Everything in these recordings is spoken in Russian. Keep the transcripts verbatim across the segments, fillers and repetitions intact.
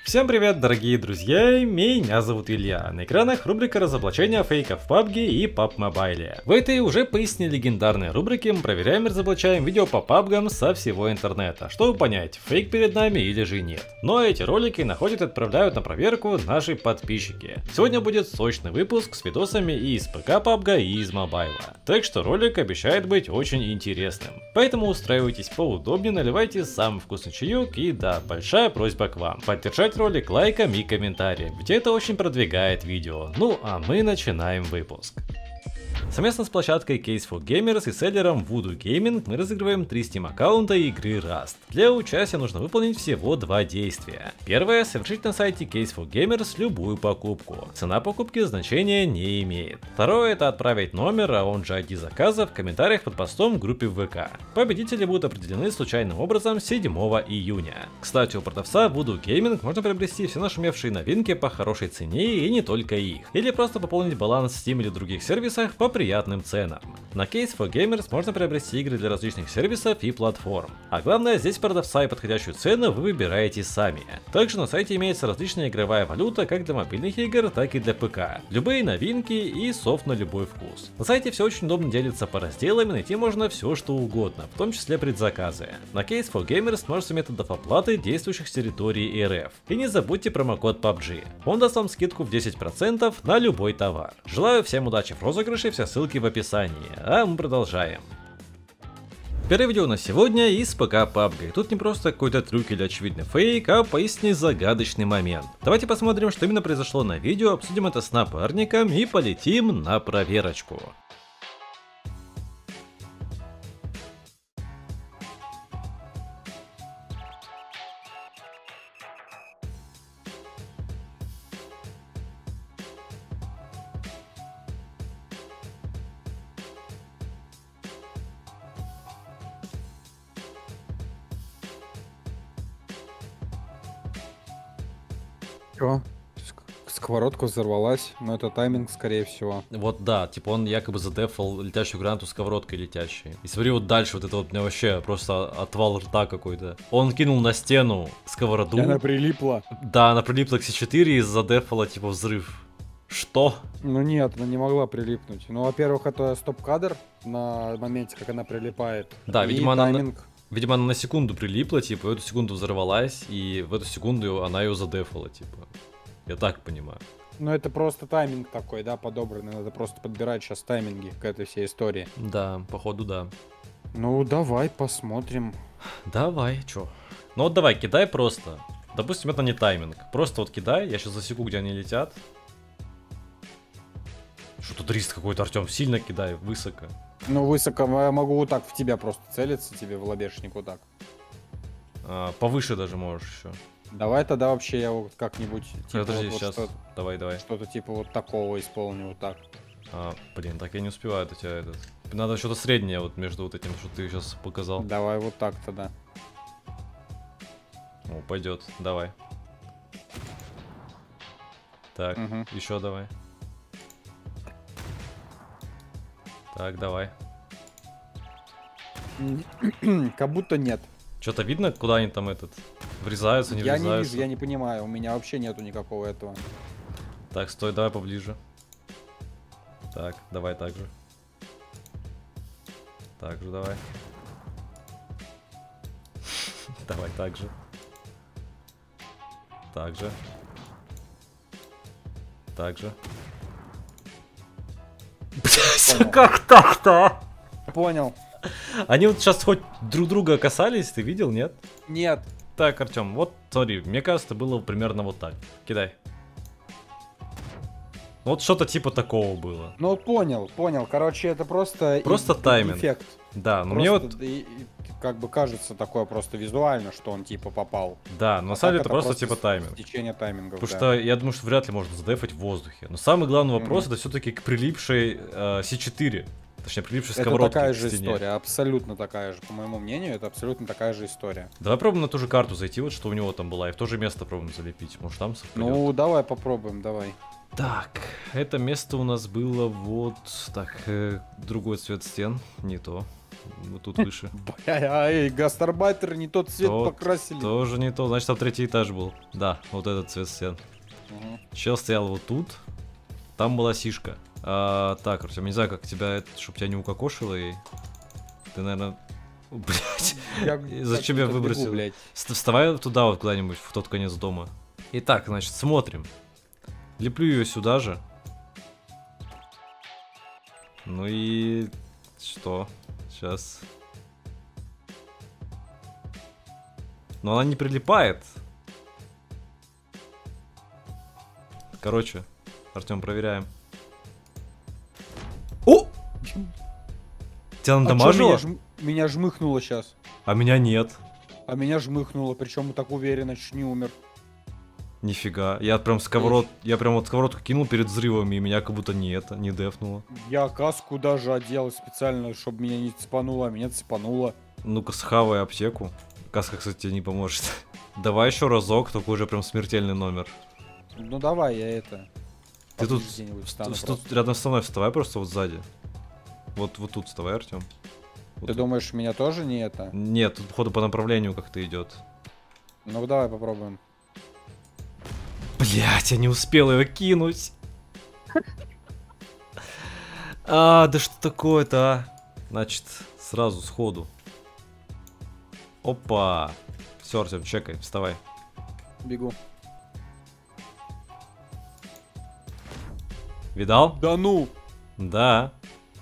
Всем привет, дорогие друзья, меня зовут Илья. На экранах рубрика разоблачения фейков в пабг и пабг Mobile. В этой уже поистине легендарной рубрике мы проверяем и разоблачаем видео по пабгам со всего интернета, чтобы понять, фейк перед нами или же нет. Но эти ролики находят и отправляют на проверку наши подписчики. Сегодня будет сочный выпуск с видосами и из ПК пабга, и из мобайла. Так что ролик обещает быть очень интересным. Поэтому устраивайтесь поудобнее, наливайте самый вкусный чаек и да, большая просьба к вам поддержать ролик лайком и комментарием, ведь это очень продвигает видео. Ну а мы начинаем выпуск. Совместно с площадкой Case for Gamers и селлером Voodoo Gaming мы разыгрываем три Steam аккаунта игры Rust. Для участия нужно выполнить всего два действия. Первое — совершить на сайте Case for Gamers любую покупку. Цена покупки значения не имеет. Второе — это отправить номер, а он же ай ди заказа в комментариях под постом в группе в ВК. Победители будут определены случайным образом седьмого июня. Кстати, у продавца Voodoo Gaming можно приобрести все нашумевшие новинки по хорошей цене и не только их. Или просто пополнить баланс в Steam или других сервисах по приятным ценам. На Case for Gamers можно приобрести игры для различных сервисов и платформ. А главное, здесь продавца и подходящую цену вы выбираете сами. Также на сайте имеется различная игровая валюта как для мобильных игр, так и для ПК. Любые новинки и софт на любой вкус. На сайте все очень удобно делится по разделам и найти можно все что угодно, в том числе предзаказы. На Case for Gamers множество методов оплаты, действующих с территории эр эф. И не забудьте промокод пабг. Он даст вам скидку в десять процентов на любой товар. Желаю всем удачи в розыгрыше, все ссылки в описании, а мы продолжаем. Первое видео на сегодня из ПК пабг. И тут не просто какой-то трюк или очевидный фейк, а поистине загадочный момент. Давайте посмотрим, что именно произошло на видео, обсудим это с напарником и полетим на проверочку. Чё? Сковородка взорвалась, но это тайминг, скорее всего. Вот да, типа он якобы задефал летящую гранату сковородкой летящей. И смотри, вот дальше вот это вот у меня вообще просто отвал рта какой-то. Он кинул на стену сковороду. И она прилипла. Да, она прилипла к си четыре и задефала типа взрыв. Что? Ну нет, она не могла прилипнуть. Ну, во-первых, это стоп-кадр на моменте, как она прилипает. Да, и видимо, она... тайминг... Видимо, она на секунду прилипла, типа, в эту секунду взорвалась, и в эту секунду она ее задефала, типа. Я так понимаю. Ну, это просто тайминг такой, да, подобранный. Надо просто подбирать сейчас тайминги к этой всей истории. Да, походу, да. Ну, давай посмотрим. Давай, чё? Ну вот давай, кидай просто. Допустим, это не тайминг. Просто вот кидай, я сейчас засеку, где они летят. Что тут риск какой-то, Артем? Сильно кидай, высоко. Ну, высоко я могу вот так в тебя просто целиться, тебе в лобешник вот так. А, повыше даже можешь еще. Давай тогда вообще я вот как-нибудь типа, Подожди, вот, сейчас. вот Давай, давай. что-то типа вот такого исполню вот так. А, блин, так я не успеваю у тебя этот. Надо что-то среднее вот между вот этим, что ты сейчас показал. Давай вот так тогда. О, пойдет, давай. Так, Угу. еще давай. Так, давай. Как будто нет. Что-то видно, куда они там этот врезаются, не Я врезаются? не вижу, я не понимаю, у меня вообще нету никакого этого. Так, стой, давай поближе. Так, давай так же. Так же давай. Давай так же. Так же. Так же. Блять, как так-то? Понял. Они вот сейчас хоть друг друга касались, ты видел, нет? Нет. Так, Артем, вот смотри, мне кажется, было примерно вот так. Кидай. Вот что-то типа такого было. Ну понял, понял. Короче, это просто Просто и- тайминг. эффект. Да, но Просто мне вот... и- и как бы кажется такое просто визуально, что он типа попал. Да, но на А самом деле так это просто типа с- тайминг. Течение таймингов. Потому да. что я думаю, что вряд ли можно задефать в воздухе. Но самый главный вопрос Мгм. это все-таки к прилипшей э, си четыре. Точнее, прилипшей Это сковородке такая к же стене. история, абсолютно такая же. По моему мнению, это абсолютно такая же история. Давай пробуем на ту же карту зайти, вот что у него там была, и в то же место пробуем залепить. Может там совпадет. Ну, давай попробуем, давай. Так, это место у нас было вот... Так, э, другой цвет стен, не то. Вот тут выше. Ай, гастарбайтеры не тот цвет Тот покрасили. Тоже не то, значит там третий этаж был. Да, вот этот цвет стен. Угу. Чел стоял вот тут, там была сишка. А, так, Артем, не знаю, как тебя, чтобы тебя не укокошило и... Ты, наверное... Блять, зачем я выбросил? Бегу, вставай туда вот куда-нибудь, в тот конец дома. Итак, значит, смотрим. Леплю ее сюда же. Ну и... Что? Сейчас. Но она не прилипает. Короче, Артем, проверяем. О! Тебя надамажило? А меня, жм... меня жмыхнуло сейчас. А меня нет. А меня жмыхнуло, причем так уверенно, чуть не умер. Нифига. Я прям сковород... Я прям вот сковородку кинул перед взрывами, и меня как будто не это, не дефнуло. Я каску даже одел специально, чтобы меня не цепануло, а меня цепануло. Ну-ка, схавай аптеку. Каска, кстати, тебе не поможет. Давай еще разок, только уже прям смертельный номер. Ну давай, я это... Ты тут, тут, тут рядом со мной вставай просто вот сзади. Вот, вот тут вставай, Артем. Вот Ты тут. думаешь, меня тоже не это? Нет, тут походу по направлению как-то идет. Ну давай попробуем. Блять, я не успел ее кинуть. А, да что такое-то, а? Значит, сразу сходу. Опа. Все, Артем, чекай, вставай. Бегу. Видал? Да ну! Да.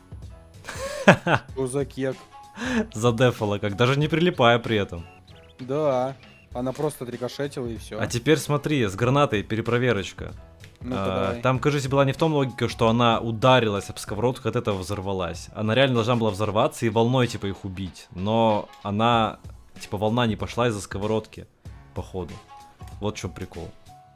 Что за кек? Задефала как, даже не прилипая при этом. Да. Она просто отрикошетила и все. А теперь смотри, с гранатой перепроверочка. Ну а, там, кажется, была не в том логике, что она ударилась об сковородку, от этого взорвалась. Она реально должна была взорваться и волной, типа, их убить. Но она, типа, волна не пошла из-за сковородки, походу. Вот в чем прикол.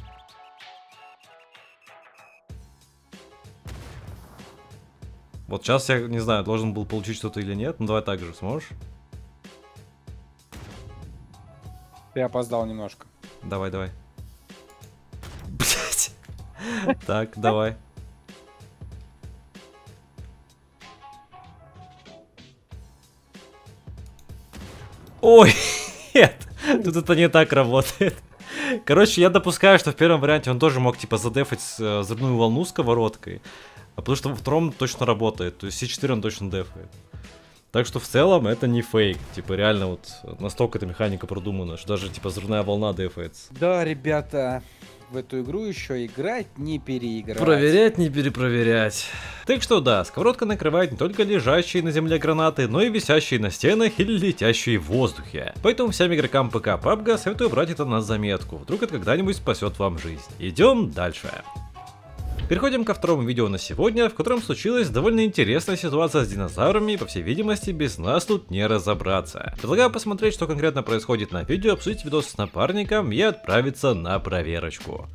Вот сейчас я, не знаю, должен был получить что-то или нет. Ну давай так же, сможешь? Ты опоздал немножко. Давай, давай. Блять. Так, давай. Ой, нет. Тут это не так работает. Короче, я допускаю, что в первом варианте он тоже мог, типа, задефать э, взрывную волну сковородкой. А потому что во втором точно работает. То есть Си четыре он точно дефает. Так что в целом это не фейк. Типа реально вот настолько эта механика продумана, что даже типа взрывная волна дефается. Да, ребята, в эту игру еще играть, не переиграть. Проверять, не перепроверять. Так что да, сковородка накрывает не только лежащие на земле гранаты, но и висящие на стенах или летящие в воздухе. Поэтому всем игрокам ПК пабга советую брать это на заметку. Вдруг это когда-нибудь спасет вам жизнь. Идем дальше. Переходим ко второму видео на сегодня, в котором случилась довольно интересная ситуация с динозаврами, и по всей видимости без нас тут не разобраться. Предлагаю посмотреть, что конкретно происходит на видео, обсудить видос с напарником и отправиться на проверочку.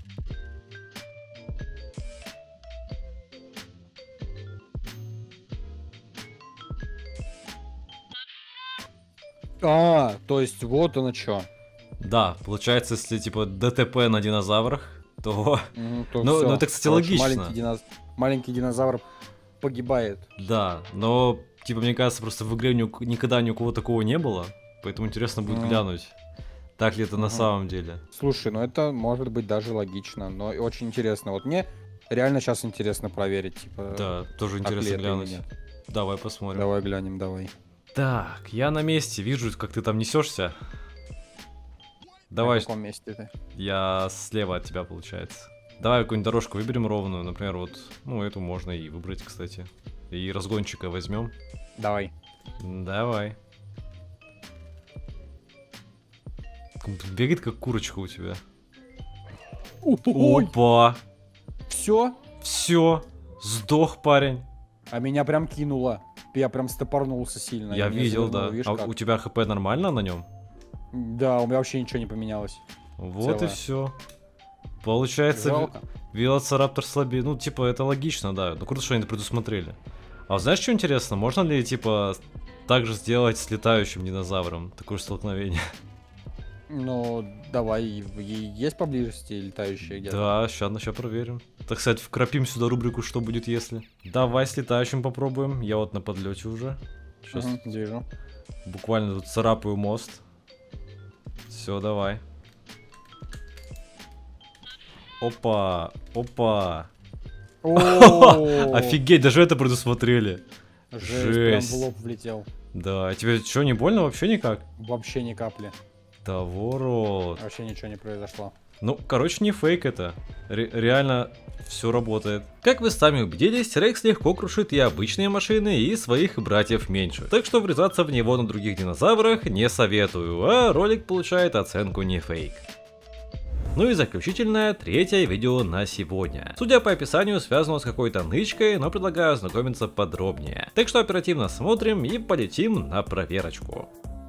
А, то есть вот оно что. Да, получается, если типа ДТП на динозаврах, то... Ну, то ну, ну это, кстати, Короче, логично. Маленький, диноз... маленький динозавр погибает. Да, но, типа, мне кажется, просто в игре ни... никогда ни у кого такого не было, поэтому интересно будет mm. глянуть, так ли это mm-hmm. на самом деле. Слушай, ну это может быть даже логично, но очень интересно. Вот мне реально сейчас интересно проверить, типа... Да, тоже интересно глянуть. Давай посмотрим. Давай глянем, давай. Так, я на месте, вижу, как ты там несешься. Давай. В каком месте ты? Я слева от тебя, получается. Давай какую-нибудь дорожку выберем ровную, например, вот, ну, эту можно и выбрать, кстати. И разгончика возьмем. Давай. Давай. Бегает как курочка у тебя. Ой. Опа! Все? Все, сдох парень. А меня прям кинуло. Я прям стопорнулся сильно. Я видел, да. Видишь, а как? У тебя хп нормально на нем? Да, у меня вообще ничего не поменялось. Вот целое. И все. Получается, велоцираптор слабее. Ну, типа, это логично, да. Ну, круто, что они это предусмотрели. А знаешь, что интересно? Можно ли, типа, так же сделать с летающим динозавром? Такое же столкновение. Ну, давай, есть поблизости летающие где-то? Да, сейчас, сейчас проверим. Так сказать, вкрапим сюда рубрику «Что будет если?». Давай с летающим попробуем. Я вот на подлете уже. Сейчас угу, вижу. Буквально тут царапаю мост. Все, давай. Опа, опа. Офигеть, даже это предусмотрели. Жесть, прям в лоб влетел. Да, тебе что, не больно вообще никак? Вообще ни капли. Да, ворот. Вообще ничего не произошло. Ну, короче, не фейк это. Ре реально все работает. Как вы сами убедились, Рекс легко крушит и обычные машины, и своих братьев меньше. Так что врезаться в него на других динозаврах не советую, а ролик получает оценку не фейк. Ну и заключительное, третье видео на сегодня. Судя по описанию, связано с какой-то нычкой, но предлагаю ознакомиться подробнее. Так что оперативно смотрим и полетим на проверочку.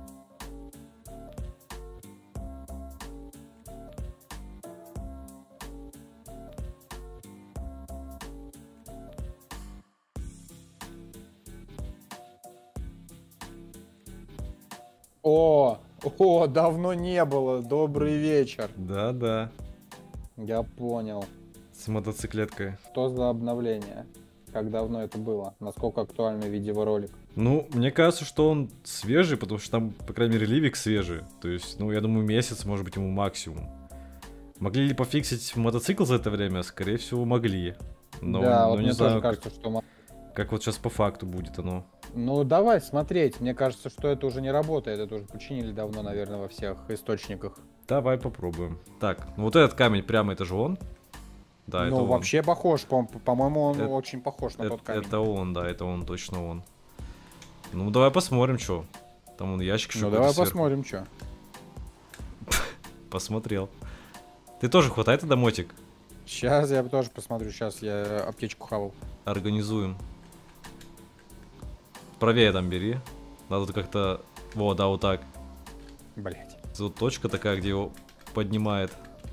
О, о, давно не было. Добрый вечер. Да-да. Я понял. С мотоциклеткой. Что за обновление? Как давно это было? Насколько актуальный видеоролик? Ну, мне кажется, что он свежий, потому что там, по крайней мере, ливик свежий. То есть, ну, я думаю, месяц, может быть, ему максимум. Могли ли пофиксить мотоцикл за это время? Скорее всего, могли. Но, да, но вот не мне знаю, тоже кажется, как, что... как вот сейчас по факту будет оно. Ну, давай смотреть. Мне кажется, что это уже не работает. Это уже починили давно, наверное, во всех источниках. Давай попробуем. Так, ну вот этот камень прямо, это же он? Да, ну, это вообще он. похож. По-моему, он это, очень похож на это, тот камень. Это он, да, это он, точно он. Ну, давай посмотрим, что. Там он ящик еще. Ну, давай сверху. посмотрим, что. Посмотрел. Ты тоже хватай тогда мотик? Сейчас я тоже посмотрю. Сейчас я аптечку хавал. Организуем. Правее там бери. Надо как-то... Во, да, вот так. Блять. Вот точка такая, где его поднимает.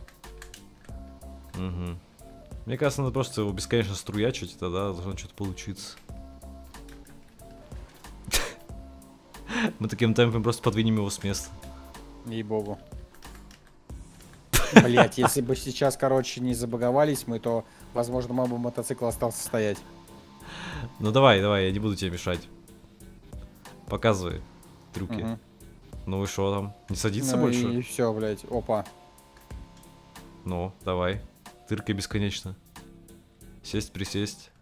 Угу. Мне кажется, надо просто его бесконечно струячить, и тогда должно что-то получиться. Мы таким темпом просто подвинем его с места. Ей-богу. Блять, если бы сейчас, короче, не забаговались мы, то, возможно, мой бы мотоцикл остался стоять. Ну давай, давай, я не буду тебе мешать. Показывай трюки. Угу. Ну и что там? Не садится ну больше? И все, блять. Опа. Ну, давай. Тыркай бесконечно. Сесть, присесть.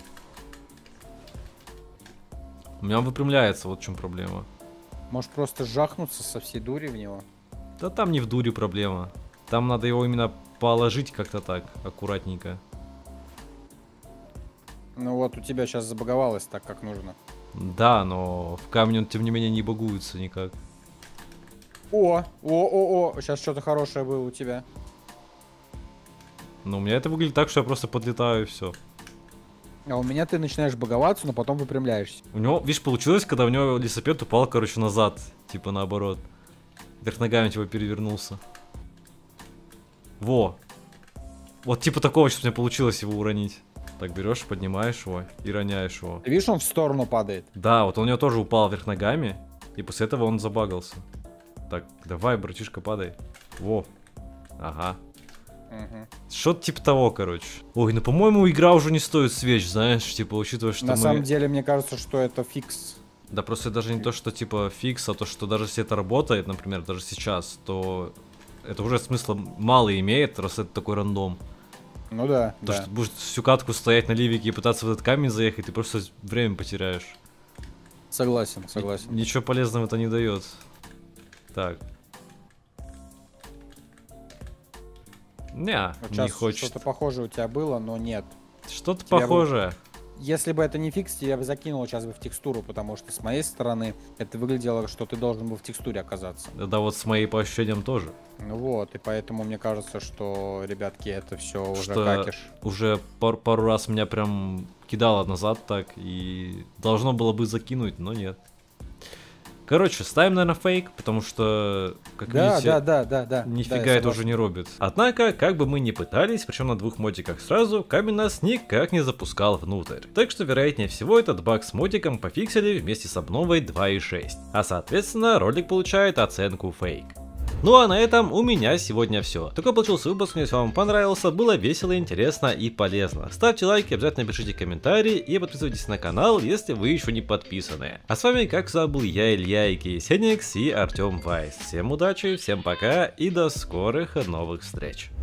У меня он выпрямляется, вот в чем проблема. Может просто жахнуться со всей дури в него? Да там не в дуре проблема. Там надо его именно положить как-то так, аккуратненько. Ну вот у тебя сейчас забаговалось так, как нужно. Да, но в камне он, тем не менее, не багуется никак. О, о, о, о, сейчас что-то хорошее было у тебя. Ну, у меня это выглядит так, что я просто подлетаю и все. А у меня ты начинаешь баговаться, но потом выпрямляешься. У него, видишь, получилось, когда у него велосипед упал, короче, назад. Типа наоборот. Вверх ногами типа перевернулся. Во. Вот типа такого, что у меня получилось его уронить. Так, берешь, поднимаешь его и роняешь его. Ты видишь, он в сторону падает? Да, вот он у него тоже упал вверх ногами. И после этого он забагался. Так, давай, братишка, падай. Во. Ага. Угу. Что-то типа того, короче. Ой, ну по-моему игра уже не стоит свеч, знаешь, типа учитывая, что На мы... самом деле, мне кажется, что это фикс. Да просто даже не то, что типа фикс, а то, что даже если это работает, например, даже сейчас, то это уже смысла мало имеет, раз это такой рандом. Ну да, То, да. что ты будешь всю катку стоять на ливике и пытаться в этот камень заехать, ты просто время потеряешь. Согласен, согласен. Н- ничего полезного это не дает. Так. Не, Вот не хочет. Что-то похожее у тебя было, но нет. Что-то Тебя похожее. бы... Если бы это не фикс, я бы закинул сейчас бы в текстуру, потому что с моей стороны это выглядело, что ты должен был в текстуре оказаться. Да, вот с моей по ощущениям тоже. Ну вот, и поэтому мне кажется, что, ребятки, это все уже Что какиш. Уже пар пару раз меня прям кидало назад так, и должно было бы закинуть, но нет. Короче, ставим, наверное, фейк, потому что, как да, видите, да, да, да, да, нифига да, это уже не робит. Однако, как бы мы ни пытались, причем на двух модиках сразу, камень нас никак не запускал внутрь. Так что, вероятнее всего, этот баг с модиком пофиксили вместе с обновой два и шесть. А соответственно, ролик получает оценку фейк. Ну а на этом у меня сегодня все. Такой получился выпуск, если вам понравился, было весело, интересно и полезно. Ставьте лайки, обязательно пишите комментарии и подписывайтесь на канал, если вы еще не подписаны. А с вами, как всегда, был я, Илья, и Сеникс и Артем Вайс. Всем удачи, всем пока и до скорых новых встреч.